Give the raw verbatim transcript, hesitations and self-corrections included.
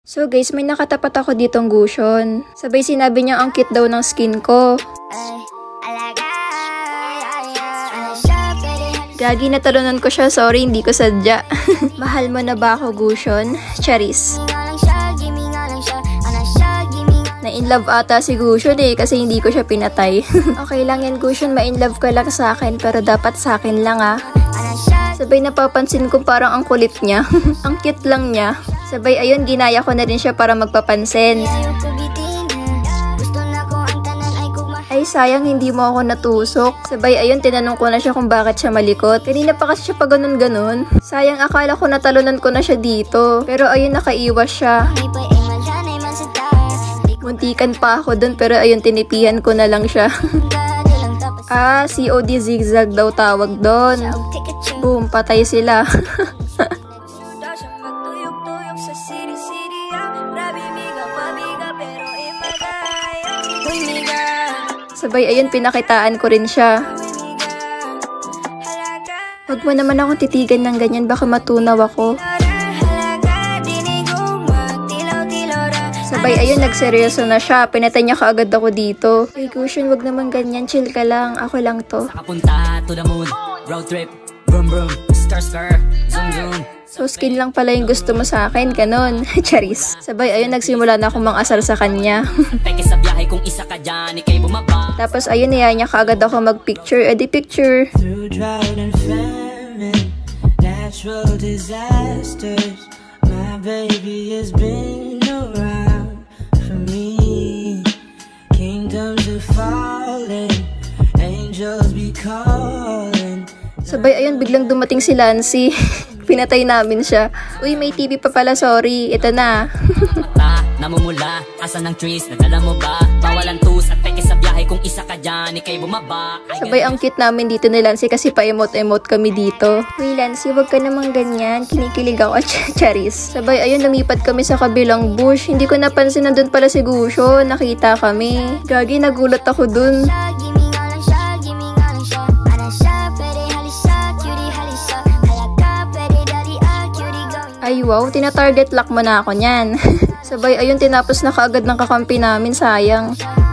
So guys, may nakatapat ako ditong Gusion. Sabay sinabi niya ang cute daw ng skin ko. Gagi, natalunan ko siya. Sorry, hindi ko sadya. Mahal mo na ba ako, Gusion? Charis. Na-inlove ata si Gusion eh, kasi hindi ko siya pinatay. Okay lang yan, Gusion. Ma-inlove ka lang sa akin, pero dapat sa akin lang ah. Sabay napapansin ko parang ang kulit niya. Ang cute lang niya. Sabay ayun, ginaya ko na rin siya para magpapansin. Ay sayang, hindi mo ako natusok. Sabay ayun, tinanong ko na siya kung bakit siya malikot. Kanina pa kasi siya pa ganun-ganun. Sayang, akala ko natalunan ko na siya dito. Pero ayun, nakaiwas siya. Muntikan pa ako dun, pero ayun, tinipihan ko na lang siya. Ah, C O D zigzag daw tawag doon. Boom, patay sila. Sabay ayun, pinakitaan ko rin siya. Huwag mo naman akong titigan ng ganyan, baka matunaw ako. Sabay ayun, nagseryoso na siya. Pinatay niya kaagad ako dito. Hey Gusion, wag naman ganyan, chill ka lang. Ako lang to. So skin lang pala yung gusto mo sa akin, kanon. Charis. Sabay ayun, nagsimula na akong mang-asar sa kanya. Tapos ayun, niya niya kaagad ako mag-picture. Edi picture. Sabay ayun, biglang dumating si Lancy. Pinatay namin siya. Uy, may T V pa pala, sorry. Ito na. Namumula, asan ng trees, nadala mo ba? Bawalan tus at peke sa biyahe kung isa ka dyan, ikay bumaba. Sabay ang cute namin dito ni Lancy kasi pa-emote-emote kami dito. Uy, Lancy, wag ka namang ganyan. Kinikilig ako at Charis. Sabay ayun, lumipat kami sa kabilang bush. Hindi ko napansin nandun pala si Gusion. Nakita kami. Gagi, nagulat ako dun. Ay wow, tina-target lock mo na ako niyan. Sabay ayun, tinapos na kaagad ng kakampi namin, sayang.